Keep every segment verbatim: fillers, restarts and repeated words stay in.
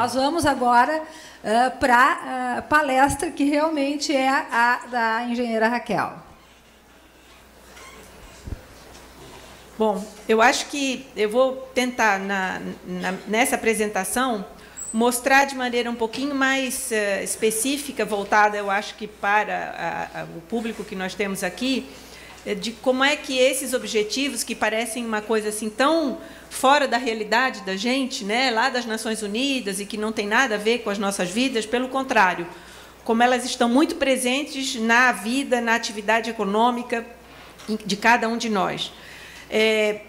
nós vamos agora uh, para a uh, palestra que realmente é a da engenheira Raquel. Bom, eu acho que eu vou tentar, na, na, nessa apresentação, mostrar de maneira um pouquinho mais uh, específica, voltada, eu acho que para a, a, o público que nós temos aqui, de como é que esses objetivos, que parecem uma coisa assim tão fora da realidade da gente, né, lá das Nações Unidas, e que não tem nada a ver com as nossas vidas, pelo contrário, como elas estão muito presentes na vida, na atividade econômica de cada um de nós. É,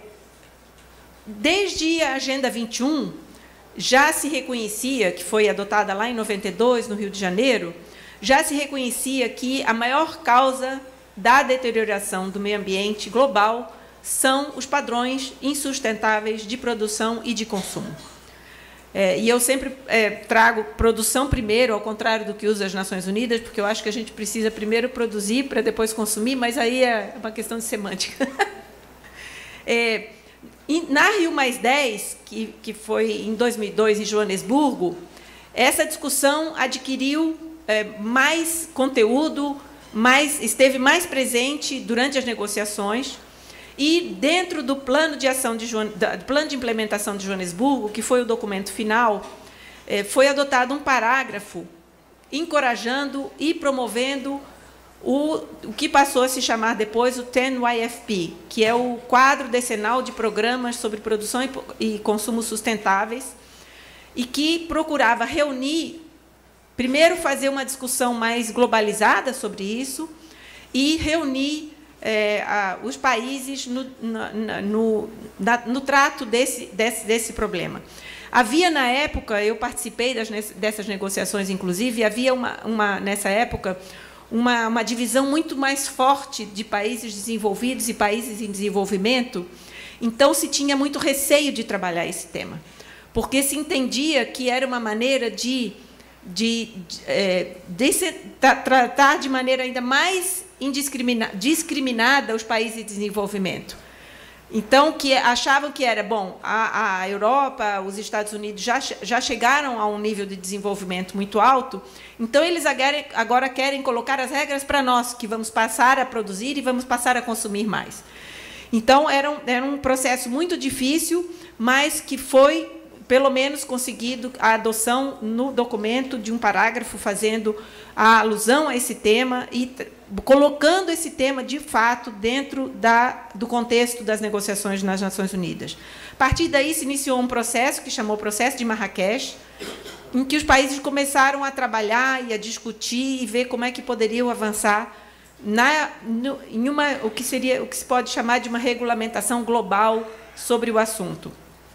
desde a Agenda vinte e um, já se reconhecia, que foi adotada lá em noventa e dois, no Rio de Janeiro, já se reconhecia que a maior causa da deterioração do meio ambiente global são os padrões insustentáveis de produção e de consumo. É, e eu sempre é, trago produção primeiro, ao contrário do que usa as Nações Unidas, porque eu acho que a gente precisa primeiro produzir para depois consumir, mas aí é uma questão de semântica. é, na Rio mais dez, que, que foi em dois mil e dois, em Joanesburgo, essa discussão adquiriu é, mais conteúdo, mais, esteve mais presente durante as negociações, e dentro do plano de ação de do plano de implementação de Joanesburgo, que foi o documento final, foi adotado um parágrafo encorajando e promovendo o, o que passou a se chamar depois o dez Y F P, que é o quadro decenal de programas sobre produção e, e consumo sustentáveis, e que procurava reunir, primeiro, fazer uma discussão mais globalizada sobre isso e reunir é, a, os países no, na, no, na, no trato desse, desse, desse problema. Havia, na época, eu participei das, dessas negociações, inclusive, havia, uma, uma, nessa época, uma, uma divisão muito mais forte de países desenvolvidos e países em desenvolvimento, então se tinha muito receio de trabalhar esse tema, porque se entendia que era uma maneira de de, de, é, de se, tra, tratar de maneira ainda mais indiscrimina, discriminada os países de desenvolvimento. Então, que achavam que era, bom, a, a Europa, os Estados Unidos já, já chegaram a um nível de desenvolvimento muito alto, então eles agora querem colocar as regras para nós, que vamos passar a produzir e vamos passar a consumir mais. Então, era um, era um processo muito difícil, mas que foi pelo menos conseguido a adoção no documento de um parágrafo fazendo a alusão a esse tema e colocando esse tema, de fato, dentro da, do contexto das negociações nas Nações Unidas. A partir daí se iniciou um processo que chamou o processo de Marrakech, em que os países começaram a trabalhar e a discutir e ver como é que poderiam avançar na, no, em uma, o que seria, o que se pode chamar de uma regulamentação global sobre o assunto.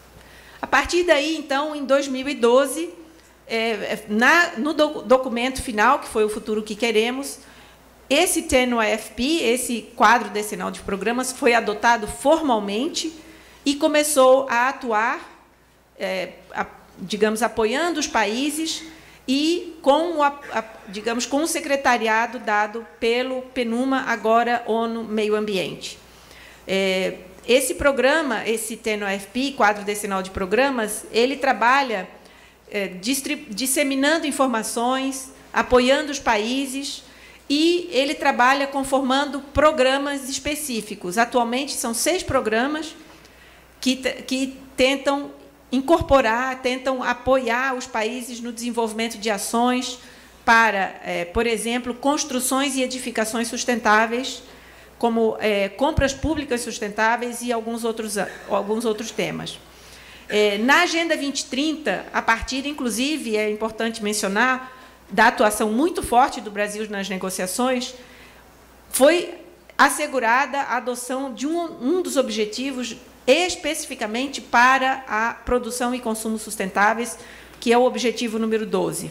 A partir daí, então, em dois mil e doze, é, na, no do, documento final, que foi o Futuro que Queremos, esse dez Y F P, esse quadro decenal de programas, foi adotado formalmente e começou a atuar, é, a, digamos, apoiando os países e com o, a, digamos, com o secretariado dado pelo PNUMA, agora ONU Meio Ambiente. É, Esse programa, esse dez Y F P, quadro decenal de programas, ele trabalha é, disseminando informações, apoiando os países, e ele trabalha conformando programas específicos. Atualmente, são seis programas que, que tentam incorporar, tentam apoiar os países no desenvolvimento de ações para, é, por exemplo, construções e edificações sustentáveis, como é, compras públicas sustentáveis e alguns outros, alguns outros temas. É, na Agenda vinte e trinta, a partir, inclusive, é importante mencionar, da atuação muito forte do Brasil nas negociações, foi assegurada a adoção de um, um dos objetivos especificamente para a produção e consumo sustentáveis, que é o objetivo número doze.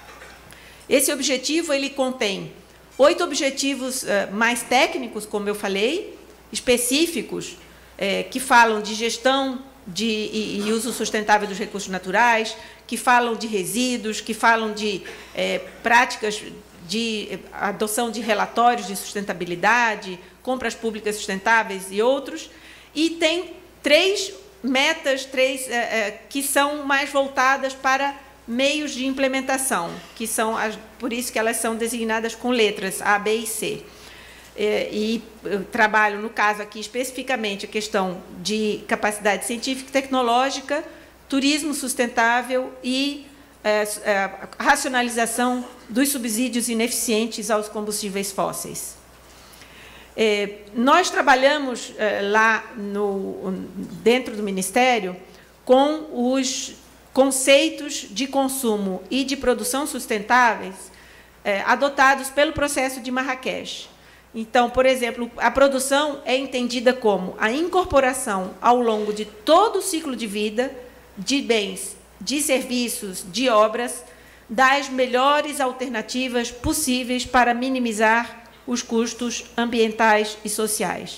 Esse objetivo ele contém oito objetivos uh, mais técnicos, como eu falei, específicos, eh, que falam de gestão de, e, e uso sustentável dos recursos naturais, que falam de resíduos, que falam de eh, práticas de adoção de relatórios de sustentabilidade, compras públicas sustentáveis e outros, e tem três metas, três eh, eh, que são mais voltadas para meios de implementação, que são as, por isso que elas são designadas com letras A, B e C. E eu trabalho, no caso aqui, especificamente a questão de capacidade científica e tecnológica, turismo sustentável e é, é, racionalização dos subsídios ineficientes aos combustíveis fósseis. É, nós trabalhamos é, lá no, dentro do Ministério com os conceitos de consumo e de produção sustentáveis é, adotados pelo processo de Marrakech. Então, por exemplo, a produção é entendida como a incorporação ao longo de todo o ciclo de vida de bens, de serviços, de obras, das melhores alternativas possíveis para minimizar os custos ambientais e sociais.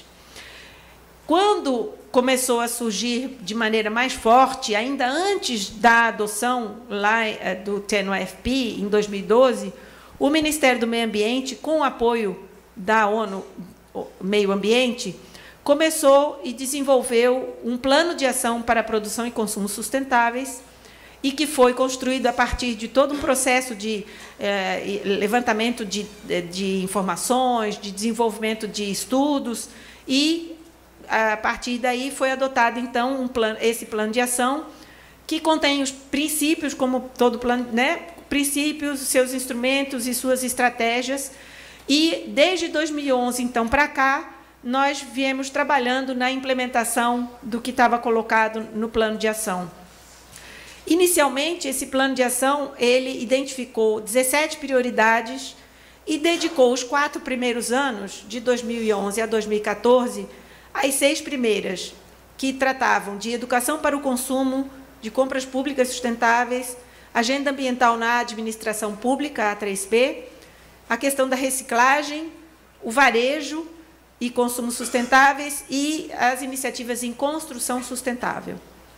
Quando começou a surgir de maneira mais forte, ainda antes da adoção lá do T N F P, em dois mil e doze, o Ministério do Meio Ambiente, com o apoio da ONU Meio Ambiente, começou e desenvolveu um plano de ação para a produção e consumo sustentáveis, e que foi construído a partir de todo um processo de eh, levantamento de, de informações, de desenvolvimento de estudos, e, a partir daí, foi adotado, então, um plano, esse plano de ação, que contém os princípios, como todo plano, né, princípios, seus instrumentos e suas estratégias, e, desde dois mil e onze, então, para cá, nós viemos trabalhando na implementação do que estava colocado no plano de ação. Inicialmente, esse plano de ação, ele identificou dezessete prioridades e dedicou os quatro primeiros anos, de dois mil e onze a dois mil e quatorze, às seis primeiras, que tratavam de educação para o consumo, de compras públicas sustentáveis, agenda ambiental na administração pública, A três P, a questão da reciclagem, o varejo e consumo sustentáveis e as iniciativas em construção sustentável.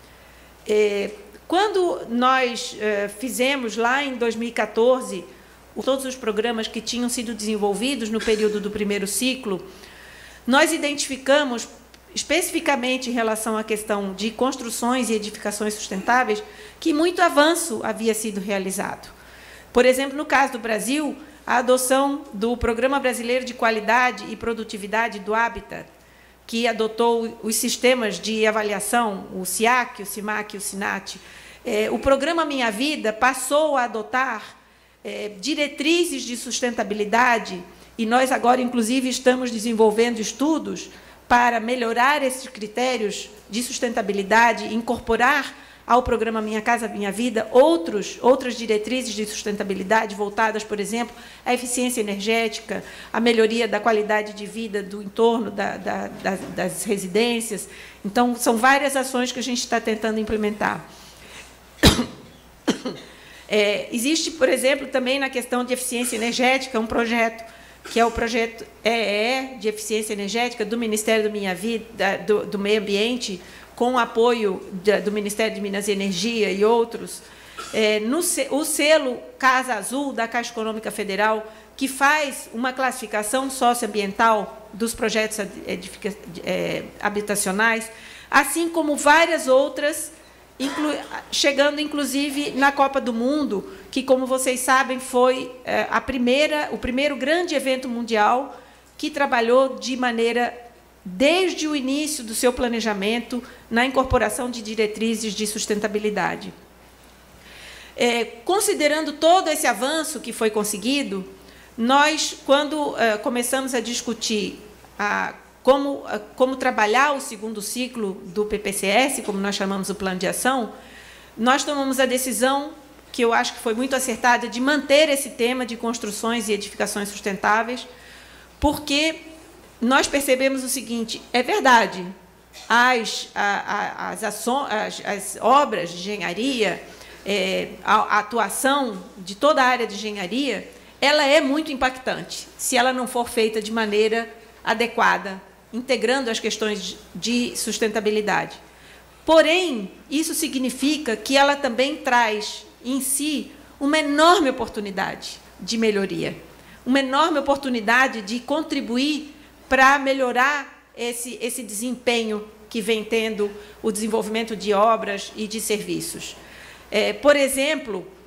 É, Quando nós eh, fizemos, lá em dois mil e quatorze, todos os programas que tinham sido desenvolvidos no período do primeiro ciclo, nós identificamos, especificamente em relação à questão de construções e edificações sustentáveis, que muito avanço havia sido realizado. Por exemplo, no caso do Brasil, a adoção do Programa Brasileiro de Qualidade e Produtividade do Hábitat, que adotou os sistemas de avaliação, o SIAC, o CIMAC e o SINAT. É, o programa Minha Vida passou a adotar é, diretrizes de sustentabilidade, e nós agora, inclusive, estamos desenvolvendo estudos para melhorar esses critérios de sustentabilidade, incorporar ao programa Minha Casa Minha Vida outros, outras diretrizes de sustentabilidade voltadas, por exemplo, à eficiência energética, à melhoria da qualidade de vida do entorno da, da, das, das residências. Então, são várias ações que a gente está tentando implementar. É, existe, por exemplo, também na questão de eficiência energética, um projeto que é o projeto E E E, de eficiência energética, do Ministério do, Minha Vida, do, do Meio Ambiente, com o apoio do Ministério de Minas e Energia e outros, é, no, o selo Casa Azul, da Caixa Econômica Federal, que faz uma classificação socioambiental dos projetos edifica, é, habitacionais, assim como várias outras, inclu, chegando, inclusive, na Copa do Mundo, que, como vocês sabem, foi é, a primeira, o primeiro grande evento mundial que trabalhou de maneira, desde o início do seu planejamento, na incorporação de diretrizes de sustentabilidade. É, considerando todo esse avanço que foi conseguido, nós, quando é, começamos a discutir a, como, a, como trabalhar o segundo ciclo do P P C S, como nós chamamos o plano de ação, nós tomamos a decisão, que eu acho que foi muito acertada, de manter esse tema de construções e edificações sustentáveis, porque nós percebemos o seguinte: é verdade, as, a, a, as, ações, as, as obras de engenharia, é, a, a atuação de toda a área de engenharia, ela é muito impactante, se ela não for feita de maneira adequada, integrando as questões de sustentabilidade. Porém, isso significa que ela também traz em si uma enorme oportunidade de melhoria, uma enorme oportunidade de contribuir para melhorar esse, esse desempenho que vem tendo o desenvolvimento de obras e de serviços. É, por exemplo,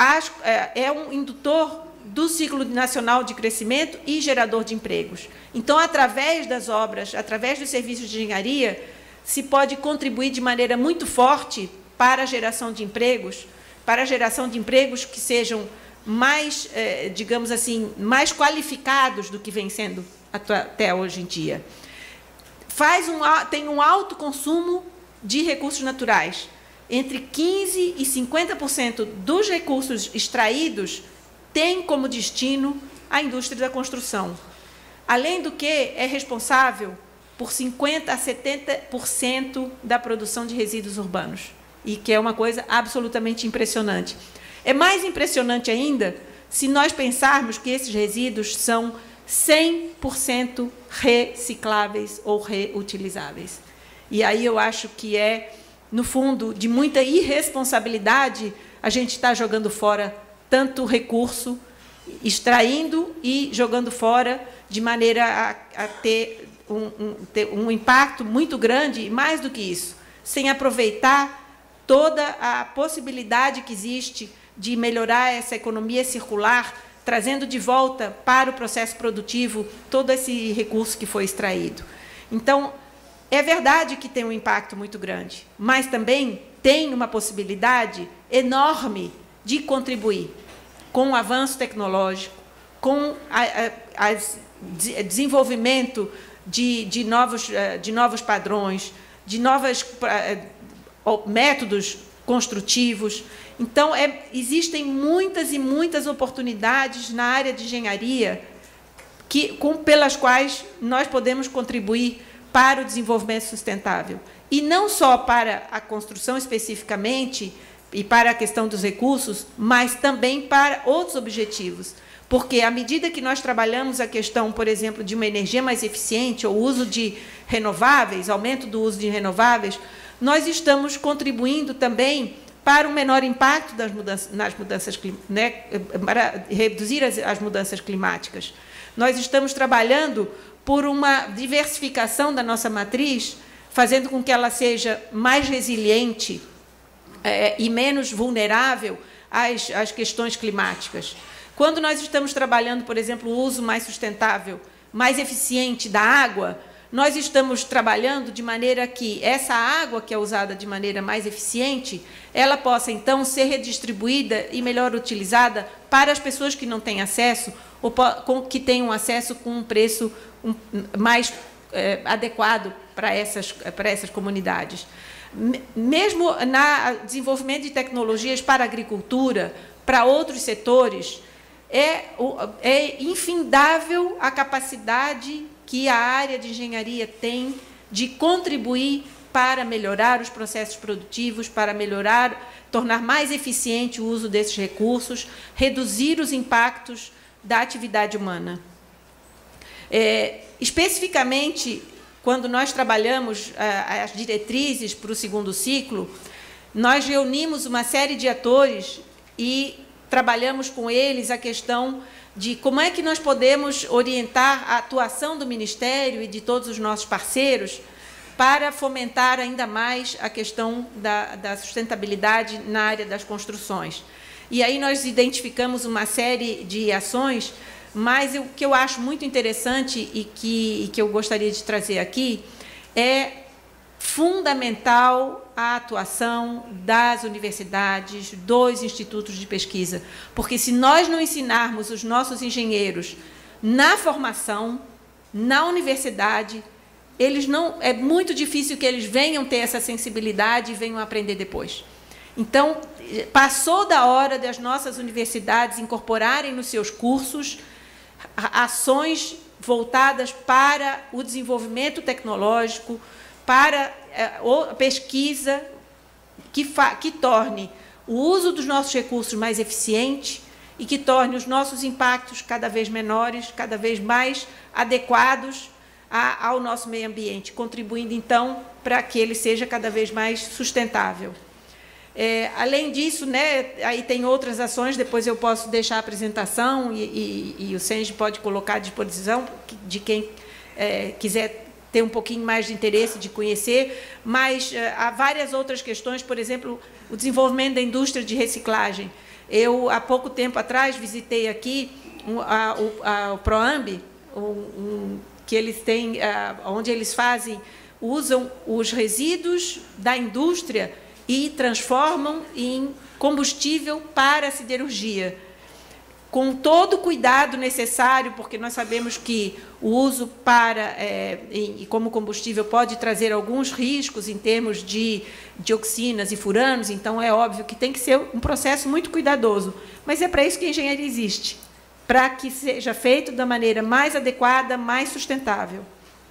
as, é, é um indutor do ciclo nacional de crescimento e gerador de empregos. Então, através das obras, através dos serviços de engenharia, se pode contribuir de maneira muito forte para a geração de empregos, para a geração de empregos que sejam mais, eh, digamos assim, mais qualificados do que vem sendo até hoje em dia. Faz um, tem um alto consumo de recursos naturais. Entre quinze por cento e cinquenta por cento dos recursos extraídos tem como destino a indústria da construção. Além do que, é responsável por cinquenta por cento a setenta por cento da produção de resíduos urbanos, e que é uma coisa absolutamente impressionante. É mais impressionante ainda se nós pensarmos que esses resíduos são cem por cento recicláveis ou reutilizáveis. E aí eu acho que é, no fundo, de muita irresponsabilidade a gente estar jogando fora tanto recurso, extraindo e jogando fora, de maneira a, a ter, um, um, ter um impacto muito grande, e mais do que isso, sem aproveitar toda a possibilidade que existe de melhorar essa economia circular, trazendo de volta para o processo produtivo todo esse recurso que foi extraído. Então, é verdade que tem um impacto muito grande, mas também tem uma possibilidade enorme de contribuir com o avanço tecnológico, com o desenvolvimento de, de, novos, de novos padrões, de novos métodos construtivos. Então, é, existem muitas e muitas oportunidades na área de engenharia que, com, pelas quais nós podemos contribuir para o desenvolvimento sustentável. E não só para a construção especificamente, e para a questão dos recursos, mas também para outros objetivos. Porque, à medida que nós trabalhamos a questão, por exemplo, de uma energia mais eficiente, ou uso de renováveis, aumento do uso de renováveis, nós estamos contribuindo também para um menor impacto das mudanças, nas mudanças, né, para reduzir as, as mudanças climáticas. Nós estamos trabalhando por uma diversificação da nossa matriz, fazendo com que ela seja mais resiliente é, e menos vulnerável às, às questões climáticas. Quando nós estamos trabalhando, por exemplo, o uso mais sustentável, mais eficiente da água, nós estamos trabalhando de maneira que essa água que é usada de maneira mais eficiente, ela possa, então, ser redistribuída e melhor utilizada para as pessoas que não têm acesso, ou que tenham acesso com um preço mais é, adequado para essas, para essas comunidades. Mesmo no desenvolvimento de tecnologias para a agricultura, para outros setores, é, é infindável a capacidade que a área de engenharia tem de contribuir para melhorar os processos produtivos, para melhorar, tornar mais eficiente o uso desses recursos, reduzir os impactos da atividade humana. É, especificamente, quando nós trabalhamos ah, as diretrizes para o segundo ciclo, nós reunimos uma série de atores e trabalhamos com eles a questão de como é que nós podemos orientar a atuação do Ministério e de todos os nossos parceiros para fomentar ainda mais a questão da, da sustentabilidade na área das construções. E aí nós identificamos uma série de ações, mas o que eu acho muito interessante e que, e que eu gostaria de trazer aqui é fundamental a atuação das universidades, dos institutos de pesquisa, porque se nós não ensinarmos os nossos engenheiros na formação, na universidade, eles não, é muito difícil que eles venham ter essa sensibilidade e venham aprender depois. Então, passou da hora das nossas universidades incorporarem nos seus cursos ações voltadas para o desenvolvimento tecnológico, para a pesquisa que, fa que torne o uso dos nossos recursos mais eficiente e que torne os nossos impactos cada vez menores, cada vez mais adequados a, ao nosso meio ambiente, contribuindo, então, para que ele seja cada vez mais sustentável. É, além disso, né, aí tem outras ações, depois eu posso deixar a apresentação e, e, e o Senji pode colocar à disposição de quem é, quiser ter um pouquinho mais de interesse de conhecer, mas uh, há várias outras questões, por exemplo, o desenvolvimento da indústria de reciclagem. Eu, há pouco tempo atrás, visitei aqui um, a, a, o Proamb, um, um, que eles têm, a, onde eles fazem, usam os resíduos da indústria e transformam em combustível para a siderurgia, com todo o cuidado necessário, porque nós sabemos que o uso para é, em, como combustível pode trazer alguns riscos em termos de dioxinas e furanos, então é óbvio que tem que ser um processo muito cuidadoso, mas é para isso que a engenharia existe, para que seja feito da maneira mais adequada, mais sustentável.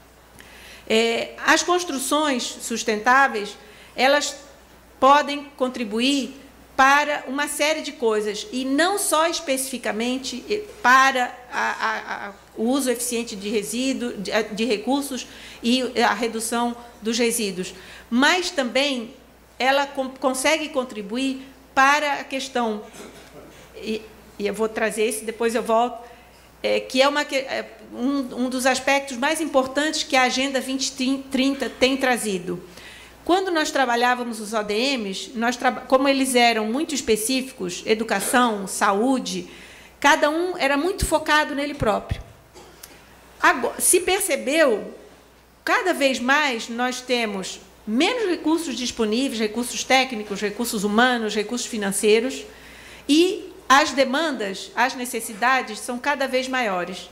É, as construções sustentáveis, elas podem contribuir para uma série de coisas, e não só especificamente para a, a, a, o uso eficiente de resíduos, de, de recursos e a redução dos resíduos, mas também ela com, consegue contribuir para a questão, e, e eu vou trazer esse, depois eu volto, é, que é, uma, é um, um dos aspectos mais importantes que a Agenda vinte trinta tem trazido. Quando nós trabalhávamos os O D Ms, nós, como eles eram muito específicos, educação, saúde, cada um era muito focado nele próprio. Agora, se percebeu, cada vez mais nós temos menos recursos disponíveis, recursos técnicos, recursos humanos, recursos financeiros, e as demandas, as necessidades são cada vez maiores.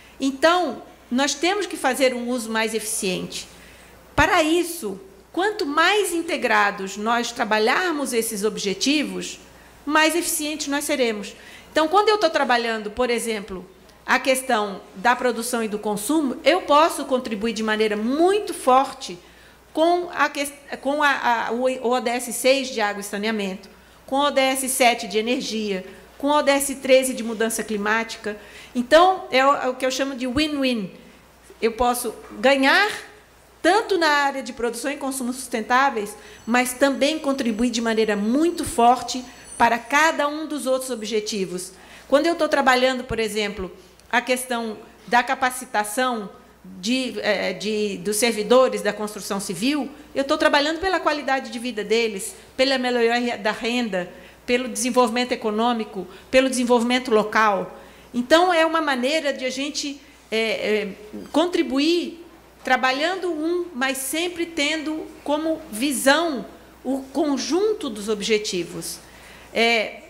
Então, nós temos que fazer um uso mais eficiente. Para isso, quanto mais integrados nós trabalharmos esses objetivos, mais eficientes nós seremos. Então, quando eu estou trabalhando, por exemplo, a questão da produção e do consumo, eu posso contribuir de maneira muito forte com, a, com a, a, o O D S seis de água e saneamento, com o O D S sete de energia, com o O D S treze de mudança climática. Então, é o, é o que eu chamo de win-win. Eu posso ganhar tanto na área de produção e consumo sustentáveis, mas também contribuir de maneira muito forte para cada um dos outros objetivos. Quando eu estou trabalhando, por exemplo, a questão da capacitação de, de, dos servidores da construção civil, eu estou trabalhando pela qualidade de vida deles, pela melhoria da renda, pelo desenvolvimento econômico, pelo desenvolvimento local. Então, é uma maneira de a gente é, é, contribuir trabalhando um, mas sempre tendo como visão o conjunto dos objetivos. É,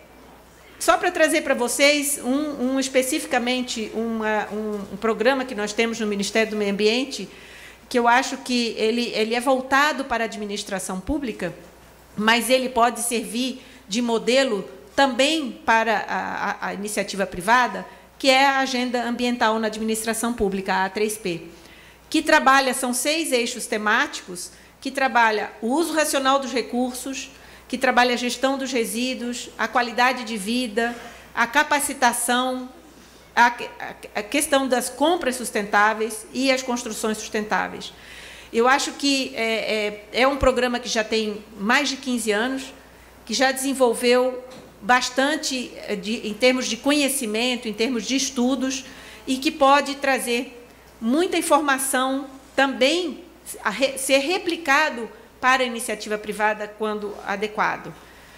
só para trazer para vocês um, um especificamente uma, um, um programa que nós temos no Ministério do Meio Ambiente, que eu acho que ele, ele é voltado para a administração pública, mas ele pode servir de modelo também para a, a, a iniciativa privada, que é a Agenda Ambiental na Administração Pública, a A três P. Que trabalha, são seis eixos temáticos, que trabalha o uso racional dos recursos, que trabalha a gestão dos resíduos, a qualidade de vida, a capacitação, a, a questão das compras sustentáveis e as construções sustentáveis. Eu acho que é, é, é um programa que já tem mais de quinze anos, que já desenvolveu bastante de, em termos de conhecimento, em termos de estudos, e que pode trazer muita informação também a re, ser replicado para a iniciativa privada quando adequado.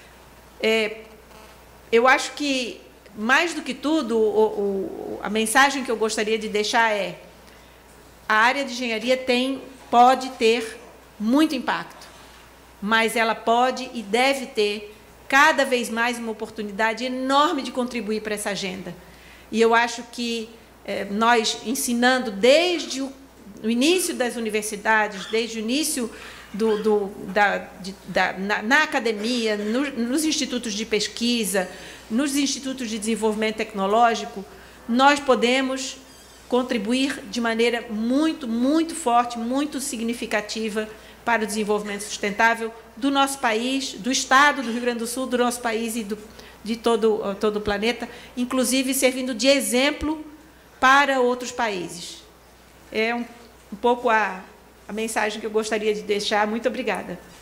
É, eu acho que, mais do que tudo, o, o, a mensagem que eu gostaria de deixar é: a área de engenharia tem, pode ter muito impacto, mas ela pode e deve ter cada vez mais uma oportunidade enorme de contribuir para essa agenda. E eu acho que nós, ensinando desde o início das universidades, desde o início do, do, da, de, da, na, na academia, no, nos institutos de pesquisa, nos institutos de desenvolvimento tecnológico, nós podemos contribuir de maneira muito, muito forte, muito significativa para o desenvolvimento sustentável do nosso país, do Estado do Rio Grande do Sul, do nosso país e do, de todo, todo o planeta, inclusive servindo de exemplo para outros países. É um, um pouco a, a mensagem que eu gostaria de deixar. Muito obrigada.